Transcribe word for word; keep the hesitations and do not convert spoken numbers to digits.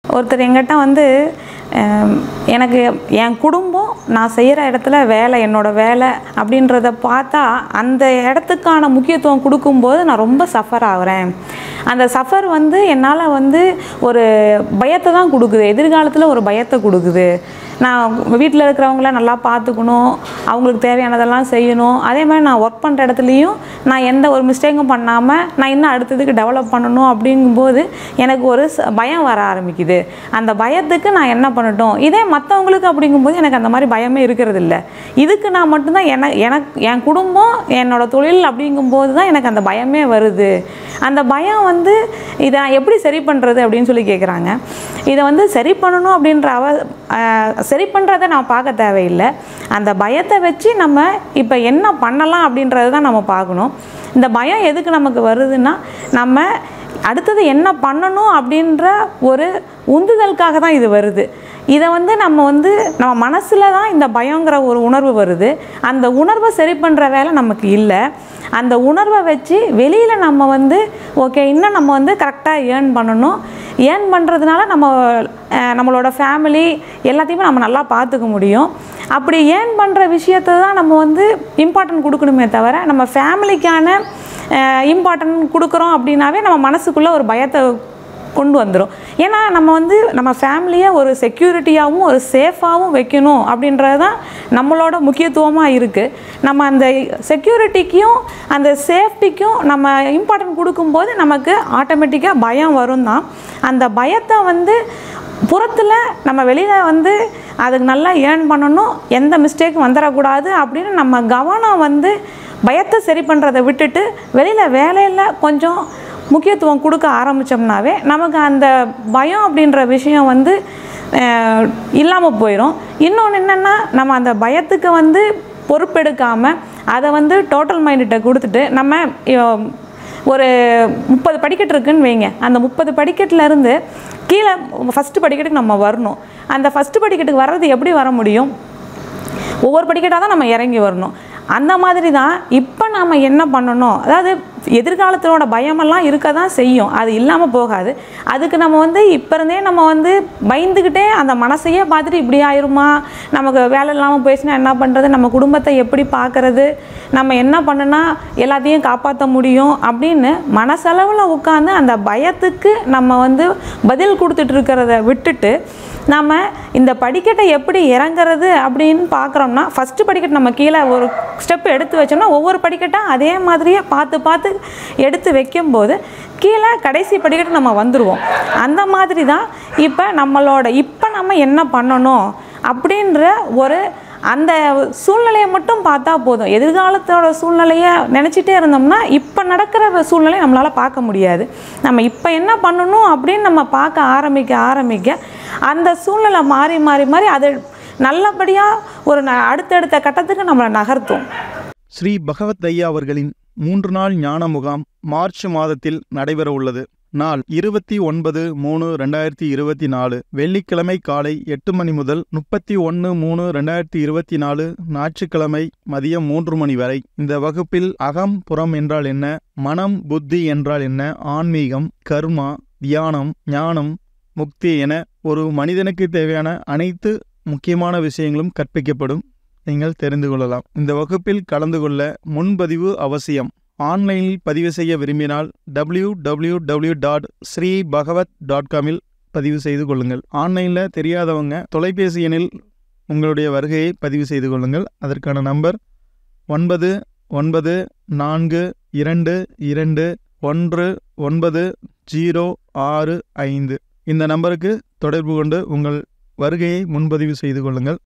ஒருத்தர் எங்கிட்ட வந்து எனக்கு என் குடும்பம் நான் செய்கிற இடத்துல வேலை என்னோடய வேலை அப்படின்றத பார்த்தா அந்த இடத்துக்கான முக்கியத்துவம் கொடுக்கும்போது நான் ரொம்ப சஃபர் ஆகிறேன். அந்த சஃபர் வந்து என்னால் வந்து ஒரு பயத்தை தான் கொடுக்குது, எதிர்காலத்தில் ஒரு பயத்தை கொடுக்குது. நான் வீட்டில் இருக்கிறவங்கள நல்லா பார்த்துக்கணும், அவங்களுக்கு தேவையானதெல்லாம் செய்யணும். அதே மாதிரி நான் ஒர்க் பண்ணுற இடத்துலையும் நான் எந்த ஒரு மிஸ்டேக்கும் பண்ணாமல் நான் இன்னும் அடுத்ததுக்கு டெவலப் பண்ணணும் அப்படிங்கும்போது எனக்கு ஒரு பயம் வர ஆரம்பிக்குது. அந்த பயத்துக்கு நான் என்ன பண்ணட்டும்? இதே மற்றவங்களுக்கு அப்படிங்கும்போது எனக்கு அந்த மாதிரி பயமே இருக்கிறது இல்லை. இதுக்கு நான் மட்டும்தான் என எனக்கு என் குடும்பம் என்னோடய தொழில் அப்படிங்கும்போது தான் எனக்கு அந்த பயமே வருது. அந்த பயம் வந்து இதை நான் எப்படி சரி பண்ணுறது அப்படின்னு சொல்லி கேட்குறாங்க. இதை வந்து சரி பண்ணணும் அப்படின்ற அவ சரி பண்ணுறதை நான் பார்க்க தேவையில்லை. அந்த பயத்தை வச்சு நம்ம இப்போ என்ன பண்ணலாம் அப்படின்றது தான் நம்ம பார்க்கணும். இந்த பயம் எதுக்கு நமக்கு வருதுன்னா, நம்ம அடுத்தது என்ன பண்ணணும் அப்படின்ற ஒரு உந்துதலுக்காக தான் இது வருது. இதை வந்து நம்ம வந்து நம்ம மனசில் தான் இந்த பயங்கிற ஒரு உணர்வு வருது. அந்த உணர்வை சரி பண்ணுற வேலை நமக்கு இல்லை. அந்த உணர்வை வச்சு வெளியில் நம்ம வந்து ஓகே இன்னும் நம்ம வந்து கரெக்டாக ஏர்ன் பண்ணணும், ஏர்ன் பண்ணுறதுனால நம்ம நம்மளோட ஃபேமிலி எல்லாத்தையுமே நம்ம நல்லா பார்த்துக்க முடியும். அப்படி ஏர்ன் பண்ணுற விஷயத்தை தான் நம்ம வந்து இம்பார்ட்டன்ட் கொடுக்கணுமே தவிர நம்ம ஃபேமிலிக்கான இம்பார்ட்டன்ட் கொடுக்குறோம் அப்படின்னாவே நம்ம மனசுக்குள்ளே ஒரு பயத்தை கொண்டு வந்துடும். ஏன்னா நம்ம வந்து நம்ம ஃபேமிலியை ஒரு செக்யூரிட்டியாகவும் ஒரு சேஃபாகவும் வைக்கணும் அப்படின்றது தான் நம்மளோட முக்கியத்துவமாக இருக்குது. நம்ம அந்த செக்யூரிட்டிக்கும் அந்த சேஃப்டிக்கும் நம்ம இம்பார்ட்டன்ட் கொடுக்கும்போது நமக்கு ஆட்டோமேட்டிக்காக பயம் வரும் தான். அந்த பயத்தை வந்து புறத்தில் நம்ம வெளியில் வந்து அதுக்கு நல்லா ஏர்ன் பண்ணணும், எந்த மிஸ்டேக்கும் வந்துடக்கூடாது அப்படின்னு நம்ம கவனம் வந்து பயத்தை சரி பண்ணுறதை விட்டுட்டு வெளியில் வேலையில் கொஞ்சம் முக்கியத்துவம் கொடுக்க ஆரம்பித்தோம்னாவே நமக்கு அந்த பயம் அப்படின்ற விஷயம் வந்து இல்லாமல் போயிடும். இன்னொன்று என்னென்னா, நம்ம அந்த பயத்துக்கு வந்து பொறுப்பெடுக்காமல் அதை வந்து டோட்டல் மைண்ட்கிட்ட கொடுத்துட்டு நம்ம ஒரு முப்பது படிக்கட்டு இருக்குன்னு வைங்க, அந்த முப்பது படிக்கட்டிலேருந்து கீழே ஃபஸ்ட்டு படிக்கட்டுக்கு நம்ம வரணும். அந்த ஃபஸ்ட்டு படிக்கட்டுக்கு வர்றது எப்படி வர முடியும்? ஒவ்வொரு படிக்கட்டாக தான் நம்ம இறங்கி வரணும். அந்த மாதிரி தான் இப்போ நாம் என்ன பண்ணணும், அதாவது எதிர்காலத்தினோட பயமெல்லாம் இருக்க தான் செய்யும், அது இல்லாமல் போகாது. அதுக்கு நம்ம வந்து இப்போ இருந்தே நம்ம வந்து பயந்துக்கிட்டே அந்த மனசையே பார்த்துட்டு இப்படி ஆயிருமா, நமக்கு வேலை இல்லாமல் போயிடுச்சுன்னா என்ன பண்ணுறது, நம்ம குடும்பத்தை எப்படி பார்க்குறது, நம்ம என்ன பண்ணுனா எல்லாத்தையும் காப்பாற்ற முடியும் அப்படின்னு மனசளவில் உட்காந்து அந்த பயத்துக்கு நம்ம வந்து பதில் கொடுத்துட்ருக்கிறத விட்டுட்டு நம்ம இந்த படிக்கட்டை எப்படி இறங்குறது அப்படின்னு பார்க்குறோம்னா, ஃபஸ்ட்டு படிக்கட்டு நம்ம கீழே ஒரு ஸ்டெப் எடுத்து வச்சோம்னா ஒவ்வொரு படிக்கட்டாக அதே மாதிரியே பார்த்து பார்த்து எடுத்து வைக்கும்போது கீழே கடைசி படிக்கட்டு நம்ம வந்துடுவோம். அந்த மாதிரி தான் இப்போ நம்மளோட இப்போ நம்ம என்ன பண்ணணும் அப்படின்ற ஒரு அந்த சூழ்நிலையை மட்டும் பார்த்தா போதும். எதிர்காலத்தோட சூழ்நிலையை நினச்சிட்டே இருந்தோம்னா இப்போ நடக்கிற சூழ்நிலையை நம்மளால் பார்க்க முடியாது. நம்ம இப்போ என்ன பண்ணணும் அப்படின்னு நம்ம பார்க்க ஆரம்பிக்க ஆரம்பிக்க அந்த சூழ்நிலை மாறி மாறி மாறி அது நல்லபடியாக ஒரு அடுத்தடுத்த கட்டத்துக்கு நம்மளை நகர்த்தும். ஸ்ரீ பகவத் ஐயா அவர்களின் மூன்று நாள் ஞான முகாம் மார்ச் மாதத்தில் நடைபெற உள்ளது. நாள் இருபத்தி ஒன்பது மூணு ரெண்டாயிரத்தி இருபத்தி நாலு வெள்ளிக்கிழமை காலை எட்டு மணி முதல் முப்பத்தி ஒன்று மூணு ரெண்டாயிரத்தி இருபத்தி நாலு ஞாயிற்றுக்கிழமை மதியம் மூன்று மணி வரை. இந்த வகுப்பில் அகம் புறம் என்றால் என்ன, மனம் புத்தி என்றால் என்ன, ஆன்மீகம், கர்மா, தியானம், ஞானம், முக்தி என ஒரு மனிதனுக்கு தேவையான அனைத்து முக்கியமான விஷயங்களும் கற்பிக்கப்படும். நீங்கள் தெரிந்து கொள்ளலாம். இந்த வகுப்பில் கலந்து கொள்ள முன்பதிவு அவசியம். ஆன்லைனில் பதிவு செய்ய விரும்பினால் W W W dot Sri Bhagavat dot காமில் பதிவு செய்து கொள்ளுங்கள். ஆன்லைனில் தெரியாதவங்க தொலைபேசி எண்ணில் உங்களுடைய வருகையை பதிவு செய்து கொள்ளுங்கள். அதற்கான நம்பர் ஒன்பது ஒன்பது நான்கு இரண்டு இரண்டு ஒன்று ஒன்பது ஜீரோ ஆறு ஐந்து. இந்த நம்பருக்கு தொடர்பு கொண்டு உங்கள் வருகையை முன்பதிவு செய்து கொள்ளுங்கள்.